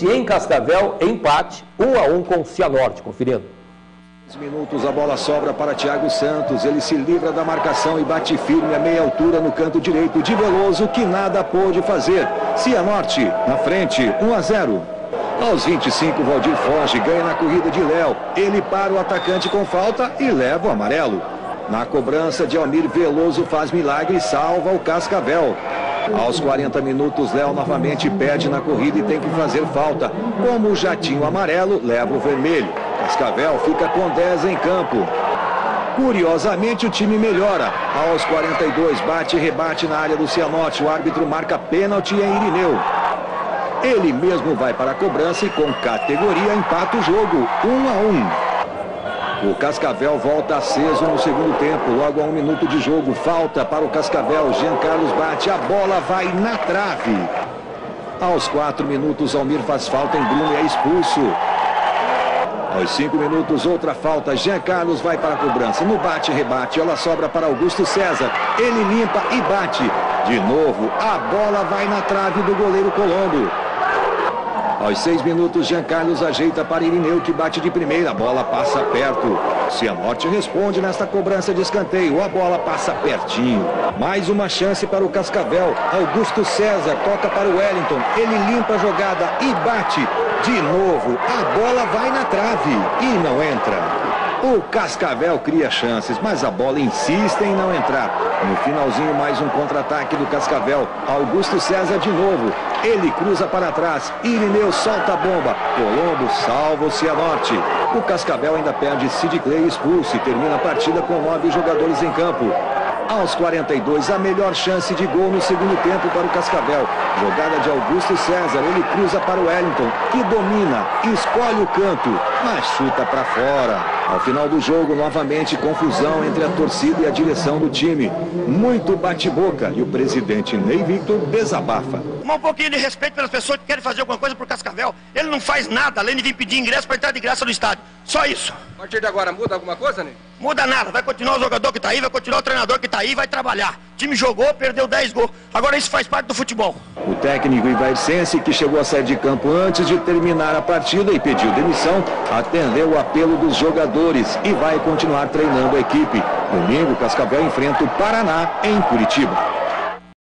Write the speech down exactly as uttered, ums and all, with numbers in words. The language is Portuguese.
Cianortense em Cascavel, empate, um a um com o Cianorte. Conferindo. Minutos, a bola sobra para Thiago Santos, ele se livra da marcação e bate firme a meia altura no canto direito de Veloso, que nada pôde fazer. Cianorte na frente, um a zero. Aos vinte e cinco, Valdir foge, ganha na corrida de Léo, ele para o atacante com falta e leva o amarelo. Na cobrança de Almir, Veloso faz milagre e salva o Cascavel. Aos quarenta minutos, Léo novamente perde na corrida e tem que fazer falta. Como o jatinho amarelo leva o vermelho. Cascavel fica com dez em campo. Curiosamente, o time melhora. Aos quarenta e dois, bate e rebate na área do Cianorte. O árbitro marca pênalti em Irineu. Ele mesmo vai para a cobrança e com categoria empata o jogo, um a um. O Cascavel volta aceso no segundo tempo, logo a um minuto de jogo. Falta para o Cascavel, Jean Carlos bate, a bola vai na trave. Aos quatro minutos, Almir faz falta em Bruno e é expulso. Aos cinco minutos, outra falta, Jean Carlos vai para a cobrança. No bate-rebate, ela sobra para Augusto César. Ele limpa e bate. De novo, a bola vai na trave do goleiro Colombo. Aos seis minutos, Jean Carlos ajeita para Irineu, que bate de primeira. A bola passa perto. Cianorte responde nesta cobrança de escanteio. A bola passa pertinho. Mais uma chance para o Cascavel. Augusto César toca para o Wellington. Ele limpa a jogada e bate. De novo, a bola vai na trave e não entra. O Cascavel cria chances, mas a bola insiste em não entrar. No finalzinho, mais um contra-ataque do Cascavel. Augusto César de novo. Ele cruza para trás. Irineu solta a bomba. Colombo salva o Cianorte. O Cascavel ainda perde Sid Clay expulso e termina a partida com nove jogadores em campo. Aos quarenta e dois, a melhor chance de gol no segundo tempo para o Cascavel. Jogada de Augusto César, ele cruza para o Wellington, que domina, escolhe o canto, mas chuta para fora. Ao final do jogo, novamente confusão entre a torcida e a direção do time. Muito bate-boca e o presidente Ney Victor desabafa. Um pouquinho de respeito pelas pessoas que querem fazer alguma coisa pro Cascavel. Ele não faz nada, além de vir pedir ingresso para entrar de graça no estádio. Só isso. A partir de agora muda alguma coisa, Ney? Muda nada, vai continuar o jogador que tá aí, vai continuar o treinador que tá aí, vai trabalhar. O time jogou, perdeu dez gols. Agora isso faz parte do futebol. O técnico Ivaircense, que chegou a sair de campo antes de terminar a partida e pediu demissão, atendeu o apelo dos jogadores e vai continuar treinando a equipe. Domingo, Cascavel enfrenta o Paraná em Curitiba.